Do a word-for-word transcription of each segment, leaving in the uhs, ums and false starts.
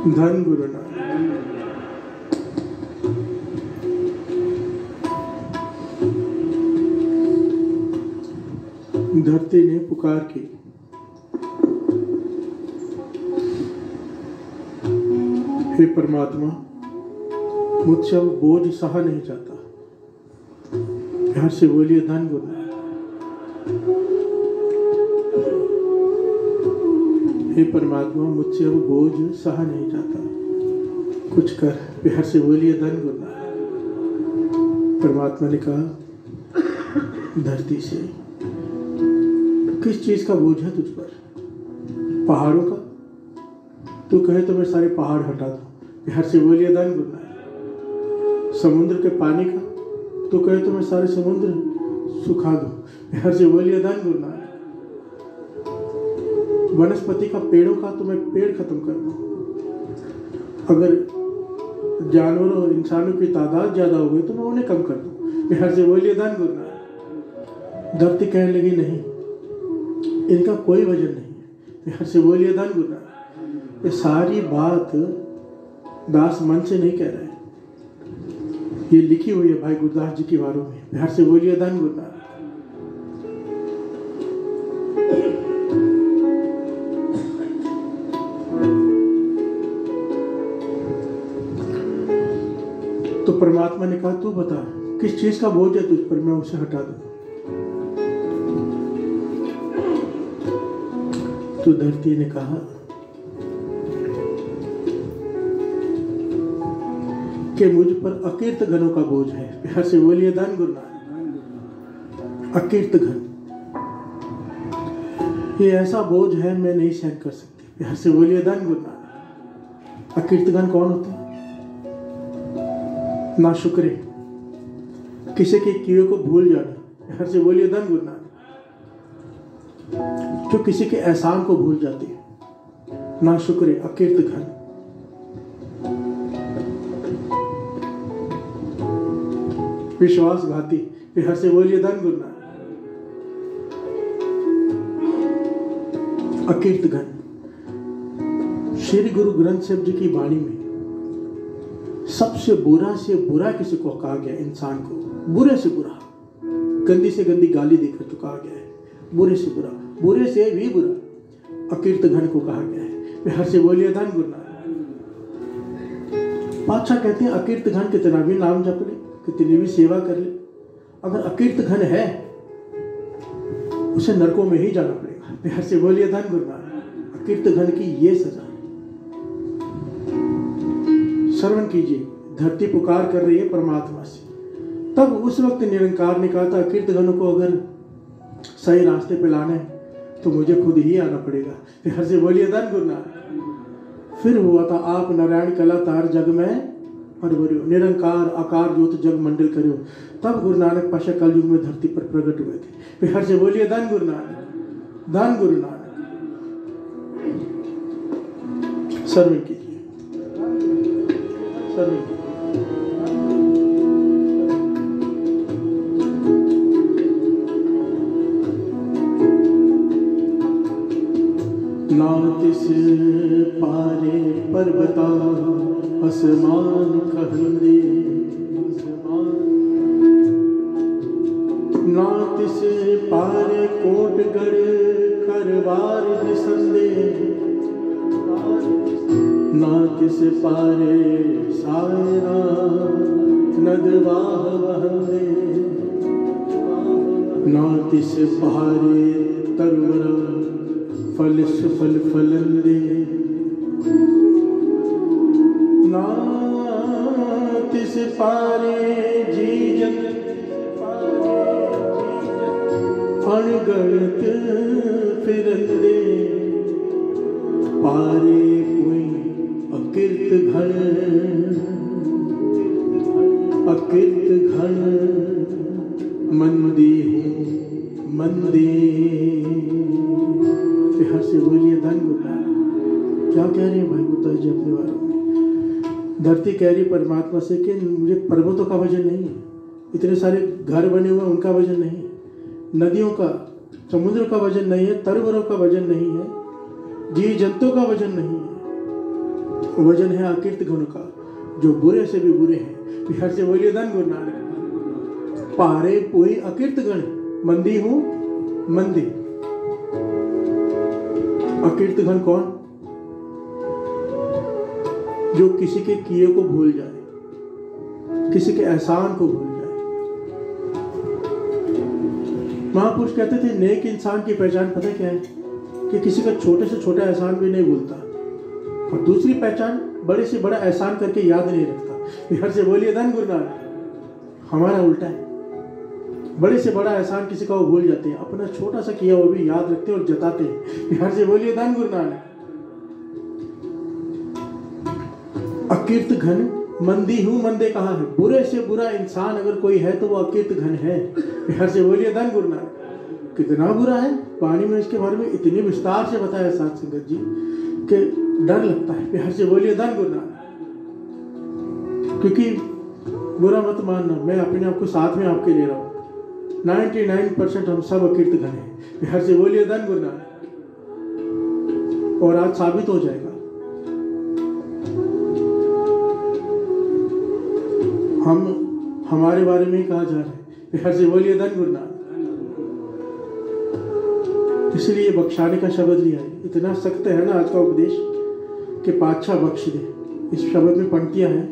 धन गुरु नानक। धरती ने पुकार की, हे परमात्मा, मुझसे अब बोझ सहा नहीं जाता। प्यार से बोलिए धन गुरु नानक। हे परमात्मा, मुझसे अब बोझ सहा नहीं जाता, कुछ कर। प्यार से बोलिए धन गुरु नानक। परमात्मा ने कहा, धरती से किस चीज का बोझ है तुझ पर? पहाड़ों का? तू कहे तो मैं सारे पहाड़ हटा दूं। प्यार से बोलिए धन गुरु नानक। समुद्र के पानी का? तू कहे तो मैं सारे समुद्र सुखा दूं। प्यार से बोलिए धन गुरु नानक। वनस्पति का, पेड़ों का, तो मैं पेड़ खत्म कर दूं। अगर जानवरों और इंसानों की तादाद ज्यादा हो गई तो मैं उन्हें कम कर दूं। प्यार से बोलिए धन गुरु नानक। धरती कहने लगी, नहीं, इनका कोई वजन नहीं है। प्यार से बोलिए धन गुरु नानक। ये सारी बात दास मन से नहीं कह रहे, ये लिखी हुई है भाई गुरदास जी की वारों में। प्यार से बोलिए धन गुरु नानक। तो परमात्मा ने कहा, तू बता किस चीज का बोझ है तुझ पर, मैं उसे हटा दूं। तो धरती ने कहा कि मुझ पर अकीर्त घनों का बोझ है। प्यार से बोलिए धन गुरु नानक। अकीर्त घन, ये ऐसा बोझ है मैं नहीं सहन कर सकती। प्यार से बोलिए धन गुरु नानक। अकीर्त घन कौन होते हैं? ना शुक्रे, किसी के किए को भूल जाना। प्यार से बोलिए धन गुरु नानक। जो किसी के एहसान को भूल जाती है, ना शुक्रे, अकीर्त घन। विश्वासघाती। प्यार से बोलिए धन गुरु नानक। अकीर्त घन। श्री गुरु ग्रंथ साहिब जी की वाणी में सबसे बुरा से बुरा किसी को कहा गया, इंसान को बुरे से बुरा, गंदी से गंदी गाली देकर तो कहा गया है, बुरे से बुरा, बुरे से भी बुरा अकीर्त घन को कहा गया है। प्यार से बोलिए धन गुरु नानक। बादशाह कहते हैं, अकीर्त घन कितना भी नाम जप ले, कितनी भी सेवा कर ले, अगर अकीर्त घन है उसे नरकों में ही जाना पड़ेगा। प्यार से बोलिए धन गुरु नानक। अकीर्त घन की ये सजा है। श्रवण कीजिए, धरती पुकार कर रही है परमात्मा से। तब उस वक्त निरंकार ने कहा था, अकीर्त घनों को अगर सही रास्ते पे लाना है तो मुझे खुद ही आना पड़ेगा। प्यार से बोलिए धन गुरु नानक। फिर हुआ था, आप नारायण कला तार जग में परवरियो, निरंकार आकार ज्योत जग मंडल करियो। तब गुरु नानक पाशा कलयुग में धरती पर प्रकट हुए थे। प्यार से बोलिए धन गुरु नानक। धन गुरु नानक। सर्वे कीजिए, सर्वे कीजिए। नातिस पारे पर्वता आसमान कहंदे, नातिस पारे कोटगढ़ करवार दिसंदे, नातिस पारे सायरा नदवाह वहंदे, नातिस पारे तरवरा फल सुफल फलंदे, नातिस पारे जीजन अणगणत फिरंदे, पारे कोई अकीर्त घन, अकीर्त घन मंदी हूँ मंदी। प्यार से बोलिए धन गुरु नानक। क्या कह रही है भाई गुरदास जी अपने बारे में? धरती कह रही परमात्मा से कि मुझे पर्वतों का वजन नहीं है, इतने सारे घर बने हुए उनका वजन नहीं है, नदियों का, समुद्र का वजन नहीं है, तरवरों का वजन नहीं है, जीव जंतुओं का वजन नहीं है। वजन है अकीर्त गुण का, जो बुरे से भी बुरे हैं। बिहार से बोलिए धन गुरु नानक। पारे पोई अकीर्त गण, मंदी हूं मंदी। अकीर्त गण कौन? जो किसी के किए को भूल जाए, किसी के एहसान को भूल जाए। महापुरुष कहते थे नेक इंसान की पहचान पता क्या है? कि किसी का छोटे से छोटा एहसान भी नहीं भूलता, और दूसरी पहचान बड़े से बड़ा एहसान करके याद नहीं रखता। बिहार से बोलिए धन गुरु नानक। हमारा उल्टा है, बड़े से बड़ा एहसान किसी का वो भूल जाते हैं, अपना छोटा सा किया वो भी याद रखते हैं और जताते हैं। बिहार से बोलिए धन गुरु नानक। अकीर्त घन मंदी हूं मंदे कहा है, बुरे से बुरा इंसान अगर कोई है तो वो अकीर्त घन है। बिहार से बोलिए धन गुरु नानक। कितना बुरा है, वाणी में इसके बारे में इतनी विस्तार से बताया साध संगत जी कि डर लगता है। बिहार से बोलिए धन गुरु नानक। क्योंकि बुरा मत मानना, मैं अपने आप को साथ में आपके ले रहा हूं। निन्यानवे परसेंट हम सब अकीर्त घन हैं। बिहार से बोलिए धन गुरु नानक। और आज साबित हो जाएगा। हम हमारे बारे में ही कहा जा रहा है। बिहार से बोलिए धन गुरु नानक। इसलिए बख्शाने का शब्द लिया है। इतना सख्त है ना आज का उपदेश कि पाछा बख्श दे। इस शब्द में पंक्तियां हैं,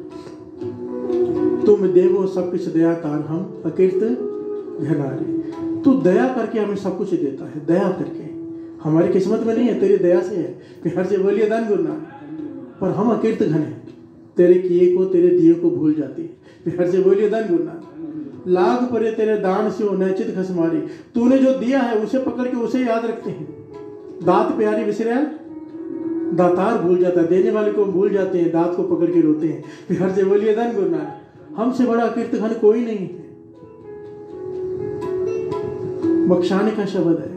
तुम देवो सब कुछ दया तार, हम अकीर्त घनारे। तू दया करके हमें सब कुछ देता है, दया करके। हमारी किस्मत में नहीं है, तेरी दया से है। बिहार से बोलिए धन गुरु नानक। पर हम अकीर्त घन है, तेरे किए को तेरे दिए को भूल जाती है। बिहार से बोलिए धन गुरु नानक। लाग परे तेरे दान से हो नैचित खस मारी। तूने जो दिया है उसे पकड़ के उसे याद रखते हैं। दात प्यारी विसरिया दातार भूल जाता है, देने वाले को भूल जाते हैं, दात को पकड़ के रोते हैं। बिहार से बोलिए धन गुरु नानक। हमसे बड़ा अकीर्त घन कोई नहीं है। बख्शाने का शब्द है,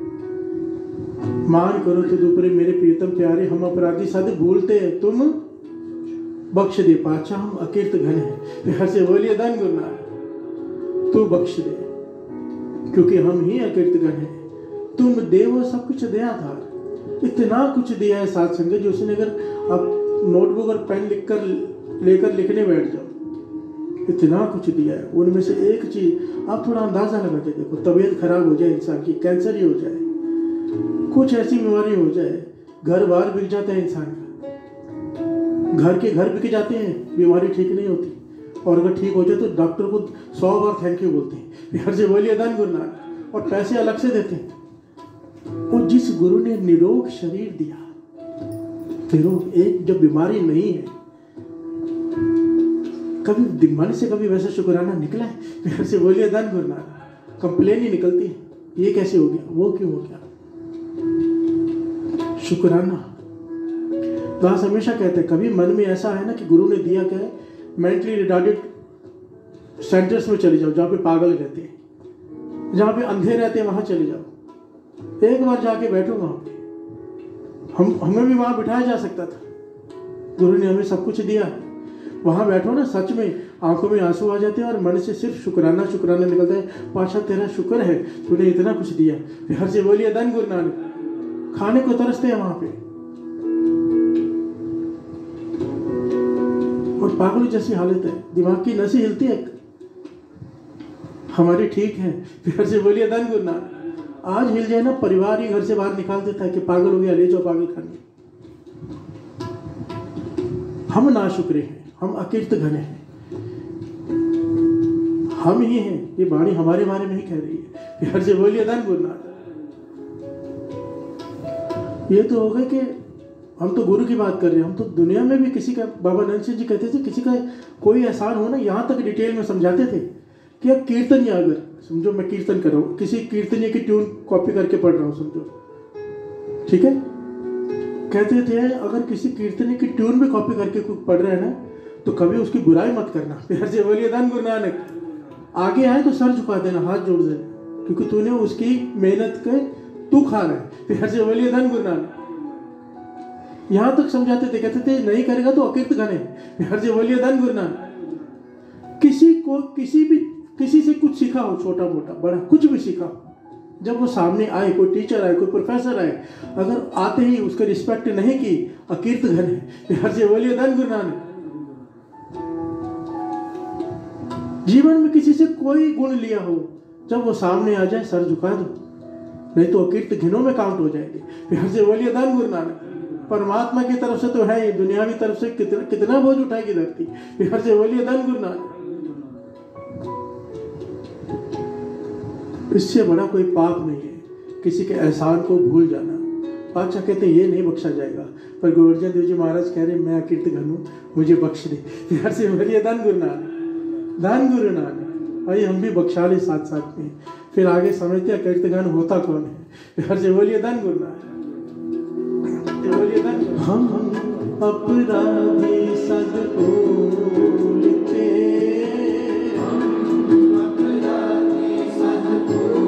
मान करो तो दुपरे मेरे प्रीतम प्यारे, हम अपराधी सद भूलते हैं तुम बख्श दे। पाछा हम अकीर्त घन है। बिहार से बोलिए धन गुरु नानक। तू बख्श दे क्योंकि हम ही अकीर्त घन है। तुम देवो सब कुछ दया था। इतना कुछ दिया है साथ संगत जी, उसने अगर आप नोटबुक और पेन लिख कर लेकर लिखने बैठ जाओ, इतना कुछ दिया है। उनमें से एक चीज आप थोड़ा अंदाजा लगा के देखो, तबीयत खराब हो जाए इंसान की, कैंसर ही हो जाए, कुछ ऐसी बीमारी हो जाए, घर बार बिक जाता है इंसान का, घर के घर बिक जाते हैं, बीमारी ठीक नहीं होती। और अगर ठीक हो जाए तो डॉक्टर को सौ बार थैंक यू बोलते हैं। बिहार से बोलिए धन गुरु नानक। और पैसे अलग से देते हैं। और जिस गुरु ने निरोग शरीर दिया, निरोग, एक जब बीमारी नहीं है, कभी मन से कभी वैसा शुक्राना निकला है? बिहार से बोलिए धन गुरु नानक। कंप्लेन ही निकलती है, ये कैसे हो गया, वो क्यों हो गया। शुक्राना दास हमेशा कहते हैं, कभी मन में ऐसा है ना कि गुरु ने दिया क्या है, मेंटली रिटार्डेड सेंटर्स में चले जाओ, जहाँ पे पागल रहते हैं, जहाँ पे अंधे रहते हैं, वहां चले जाओ, एक बार जाके बैठो वहां पे। हम हमें भी वहां बिठाया जा सकता था, गुरु ने हमें सब कुछ दिया। वहां बैठो ना, सच में आंखों में आंसू आ जाते हैं और मन से सिर्फ शुक्राना शुक्राना निकलता है। पाशा तेरा शुक्र है, तूने इतना कुछ दिया। बिहार से बोलिए धन गुरु नानक। खाने को तरसते हैं वहां पे, और पागल जैसी हालत है, दिमाग की नसें हिलती है, हमारी ठीक है। बिहार से बोलिए धन गुरु नानक। आज हिल जाए ना, परिवार ही घर से बाहर निकाल देता है कि पागल हो गया, ले जाओ पागल खाने। हम ना शुक्रे हैं, हम अकीर्त घन हैं, हम ही हैं। ये वाणी हमारे बारे में ही कह रही है। बिहार से बोलिए धन गुरु नानक। ये तो हो गए कि हम तो गुरु की बात कर रहे हैं, हम तो दुनिया में भी किसी का, बाबा नंद सिंह जी कहते थे, किसी का कोई एहसान हो ना, यहाँ तक डिटेल में समझाते थे कि अब कीर्तन, या अगर समझो मैं कीर्तन कर रहा हूँ, किसी कीर्तनीय की ट्यून कॉपी करके पढ़ रहा हूँ, समझो, ठीक है, कहते थे अगर किसी कीर्तनीय की ट्यून भी कॉपी करके पढ़ रहे हैं ना, तो कभी उसकी बुराई मत करना। बिहार से बोलिए धन गुरु नानक। आगे आए तो सर झुका देना, हाथ जोड़ देना, क्योंकि तूने उसकी मेहनत के तू खा रहा है। बिहार से बोलिए धन गुरु नानक। यहां तक समझाते थे, कहते थे नहीं करेगा तो अकीर्त घन है। बिहार से बोलिए धन गुरु नानक। किसी को किसी भी किसी से कुछ सीखा हो, छोटा मोटा बड़ा कुछ भी सीखा, जब वो सामने आए, कोई टीचर आए, कोई प्रोफेसर आए, अगर आते ही उसका रिस्पेक्ट नहीं की, अकीर्त घन है। प्यार से बोलिए धन गुरु नानक। जीवन में किसी से कोई गुण लिया हो, जब वो सामने आ जाए सर झुका दो, नहीं तो अकीर्त घिनों में काउंट हो जाएंगे। प्यार से बोलिए धन गुरु नानक। परमात्मा की तरफ से तो है, ये दुनिया की तरफ से कितना कितना बोझ उठाएगी धरती। प्यार से बोलिए धन गुरु नानक। इससे बड़ा कोई पाप नहीं है किसी के एहसान को भूल जाना। बादशाह कहते ये नहीं बख्शा जाएगा, पर गुरु अर्जन देव जी महाराज कह रहे मैं अकीर्त घन हूं, मुझे बख्श दे। प्यार से बोलिए धन गुरु नानक, धन गुरु नानक। भाई हम भी बख्शा ले साथ साथ में, फिर आगे समझते अकीर्त घन होता कौन है। प्यार से बोलिए धन गुरु नानक। हम अपराधी सद्गुरु लिखे, हम अपराधी सद्गुरु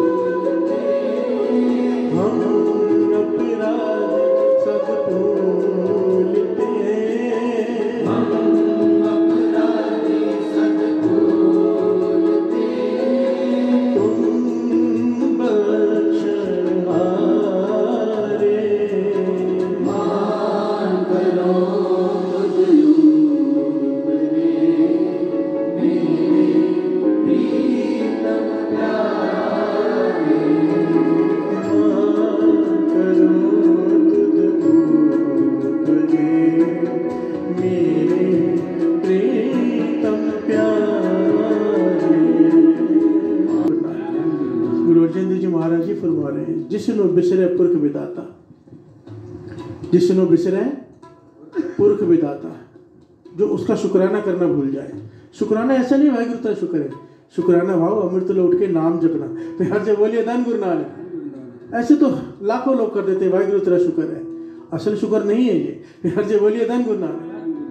लिखे, हम अपराधी सद्गुरु लिखे, हम अपराधी सद्गुरु लिखे, तुम बख्शहारे जिसनो बिसरे पुरख विदाता, जिसनो बिसरे पुरख विदाता, जो उसका शुक्राना करना भूल जाए। शुक्राना ऐसा नहीं वाहिगुरु तेरा शुक्र है, शुक्राना भाव अमृत लो उठ के नाम जपना। प्यार से बोलिए धन गुरु नानक। ऐसे तो लाखों लोग कर देते वाहिगुरु तेरा शुक्र है, असल शुक्र नहीं है ये। प्यार से बोलिए धन गुरु नानक।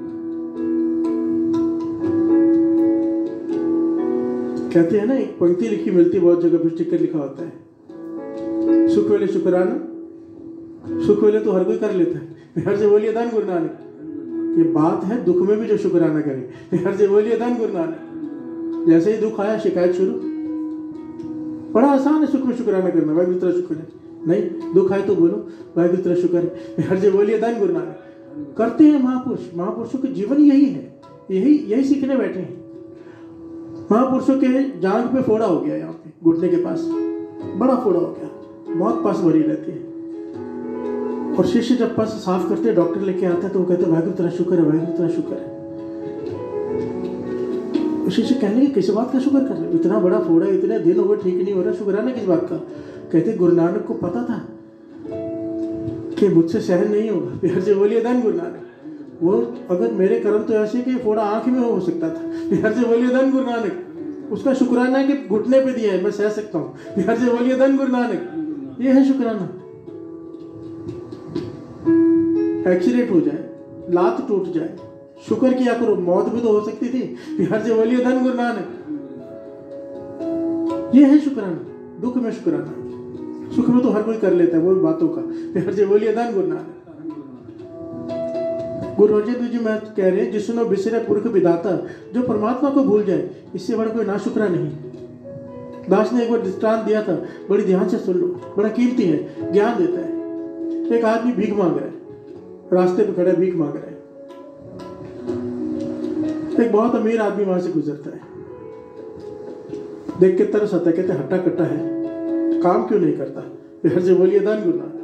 कहते हैं ना, एक पंक्ति लिखी मिलती बहुत जगह पर, स्टिकर लिखा होता है, सुख वेले शुक्राना, सुख वेले तो हर कोई कर लेता है। प्यार से बोलिए धन गुरु नानक। ये बात है दुख में भी जो शुक्राना करे। प्यार से बोलिए धन गुरु नानक। जैसे ही दुख आया शिकायत शुरू, बड़ा आसान है सुख में शुक्राना करना, वाहिगुरु तेरा शुक्र है। नहीं दुख आए तो बोलो वाहिगुरु तेरा शुक्र है। प्यार से बोलिए धन गुरु नानक। करते हैं महापुरुष, महापुरुषों के जीवन यही है, यही यही सीखने बैठे हैं। महापुरुषों के जांघ पे फोड़ा हो गया, यहाँ पे घुटने के पास बड़ा फोड़ा हो गया, बहुत पस भरी रहती है, और शिष्य जब पस साफ करते हैं, डॉक्टर लेके आता है तो वो कहते हैं वाहिगुरु तेरा शुक्र है, वाहिगुरु तेरा शुक्र है। शिष्य कहने की किस बात का शुक्र कर रहे, इतना बड़ा फोड़ा, इतने दिन हो गए ठीक नहीं हो रहा, शुक्राना किस बात का। कहते गुरु नानक को पता था कि मुझसे सहन नहीं होगा। प्यार से बोलिए धन गुरु नानक। वो अगर मेरे कर्म तो ऐसे कि फोड़ा आंख में हो सकता था। प्यार से बोलिए धन गुरु नानक। उसका शुक्राना है कि घुटने पे दिया है, मैं सह सकता हूँ। प्यार से बोलिए धन गुरु नानक। ये है शुक्राना। एक्सीडेंट हो जाए, लात टूट जाए, शुक्र किया करो, मौत भी तो हो सकती थी। प्यार से बोलिए धन गुरु नानक। ये है शुक्राना, दुख में शुक्राना। सुख में तो हर कोई कर लेता है वो बातों का। प्यार से बोलिए धन गुरु नानक। गुरु अर्जन देव जी मैं कह रहे हैं, जिसनो बिसरे पुरख विधाता, जो परमात्मा को भूल जाए, इससे बड़ा कोई नाशुक्रा नहीं। दास ने एक बार दृष्टांत दिया था, बड़ी ध्यान से सुन लो, बड़ा कीमती है, ज्ञान देता है। एक आदमी भीख मांग रहा है, रास्ते पे खड़ा भीख मांग रहा है। एक बहुत अमीर आदमी वहां से गुजरता है, देख के तरस आता है, कहते हट्टा कट्टा है, काम क्यों नहीं करता। प्यार से बोलिए धन गुरु नानक।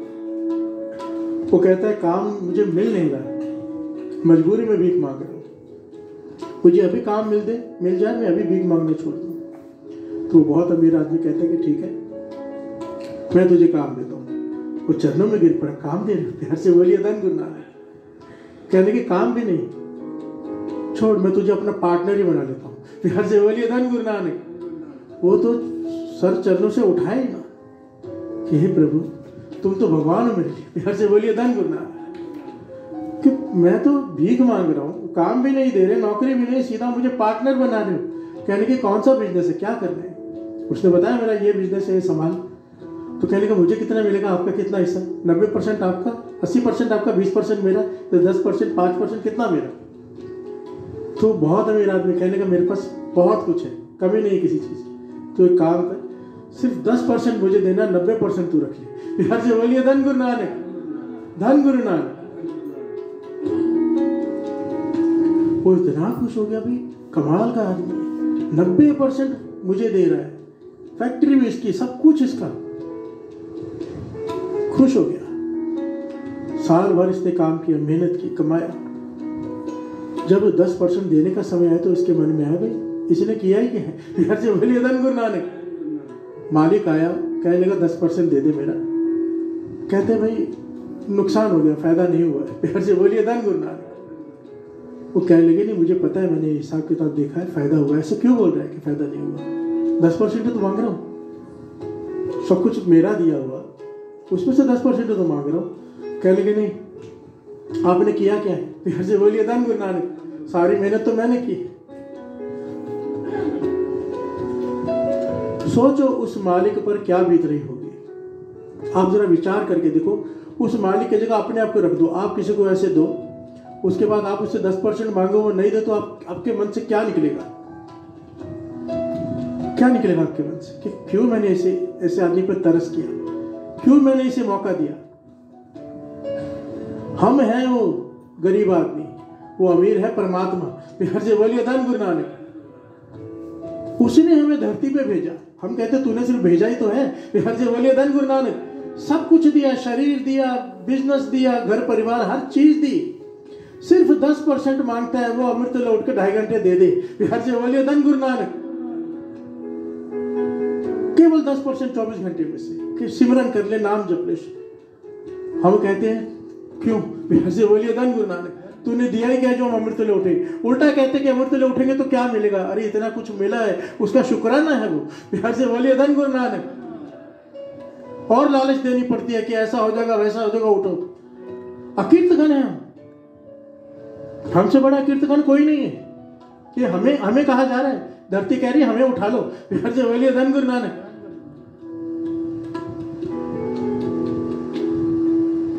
वो कहता है काम मुझे मिल नहीं रहा, मजबूरी में भीख मांग रहा हूँ, मुझे अभी काम मिल दे मिल जाए, मैं अभी भीख मांगना छोड़ दूँ। तो बहुत अमीर आदमी कहता है कि ठीक है, मैं तुझे काम देता हूँ। वो चरणों में गिर पड़ा, काम दे रहे। प्यार से बोलिए धन गुरु नानक। कहने के काम भी नहीं, छोड़ मैं तुझे अपना पार्टनर ही बना लेता हूँ। प्यार से बोलिए धन गुरु नानक। वो तो सर चरणों से उठाए ना कि हे प्रभु तुम तो भगवान हो मेरे लिए। प्यार से बोलिए धन गुरु नानक। कि मैं तो भीख मांग रहा हूँ, काम भी नहीं दे रहे, नौकरी भी नहीं, सीधा मुझे पार्टनर बना रहे हो। कहने के कौन सा बिजनेस है, क्या करना है। उसने बताया मेरा ये बिजनेस है, ये संभाल। तो कहने का मुझे कितना मिलेगा, आपका कितना हिस्सा। नब्बे परसेंट आपका, अस्सी परसेंट आपका, बीस परसेंट मेरा, तो दस परसेंट पाँच परसेंट कितना मेरा। तो बहुत अमीर आदमी कहने का मेरे पास बहुत कुछ है, कमी नहीं है किसी चीज़। तो एक काम कर, सिर्फ दस परसेंट मुझे देना, नब्बे परसेंट तू रख ले। बिहार से बोलिए धन गुरु नानक, धन गुरु नानक। वो इतना खुश हो गया, भाई कमाल का आदमी, नब्बे परसेंट मुझे दे रहा है, फैक्ट्री भी इसकी, सब कुछ इसका। खुश हो गया। साल भर इसने काम किया, मेहनत की, कमाया। जब दस परसेंट देने का समय आया तो इसके मन में आया, भाई इसने किया ही क्या है, बिहार से बोलिए धन गुरु नानक। मालिक आया, कहने लगा दस परसेंट दे दे मेरा। कहते भाई नुकसान हो गया, फायदा नहीं हुआ है, बिहार से बोलिए धन गुरु नानक। वो कहने लगे नहीं मुझे पता है, मैंने हिसाब किताब देखा है, फायदा हुआ है। ऐसे क्यों बोल रहा है कि फायदा नहीं हुआ? दस परसेंट तो मांग रहा हूँ, सब कुछ मेरा दिया हुआ, उसमें से दस परसेंट तो मांग रहा हूँ। कहने लगे नहीं आपने किया क्या है, बिहार से बोलिए धन गुरु नानक। सारी मेहनत तो मैंने की। सोचो उस मालिक पर क्या बीत रही होगी। आप जरा विचार करके देखो, उस मालिक की जगह अपने आप को रख दो। आप किसी को ऐसे दो, उसके बाद आप उससे दस परसेंट मांगो, वो नहीं दे तो आप आपके मन से क्या निकलेगा? क्या निकलेगा आपके मन से कि क्यों मैंने ऐसे ऐसे आदमी पर तरस किया, क्यों मैंने इसे मौका दिया? हम हैं वो गरीब आदमी, वो अमीर है परमात्मा। बिहार से बोलिए धन गुरु नानक। उसने हमें धरती पे भेजा, हम कहते तूने सिर्फ भेजा ही तो है। बिहार से बोलिए धन गुरु नानक। सब कुछ दिया, शरीर दिया, बिजनेस दिया, घर परिवार, हर चीज दी। सिर्फ दस परसेंट मांगता है वो, अमृत लौट के ढाई घंटे दे दे। बिहार से बोलिए धन गुरु नानक। केवल दस परसेंट चौबीस घंटे में से कि सिमरन कर ले, नाम जप ले। हम कहते हैं क्यों? बिहार से बोलिए धन गुरु नानक। तूने दिया ही क्या जो हम अमृत लौटे? उल्टा कहते कि अमृत लौटेंगे तो क्या मिलेगा? अरे इतना कुछ मिला है, उसका शुक्राना है वो। बिहार से बोलिए धन गुरु नानक। और लालच देनी पड़ती है कि ऐसा हो जाएगा, वैसा हो जाएगा, उठो। अकीर्तगण है हम, हमसे बड़ा कीर्तगण कोई नहीं है। ये हमें हमें कहा जा रहा है, धरती कह रही है हमें उठा लो। बिहार से बोलिए धन गुरु नानक।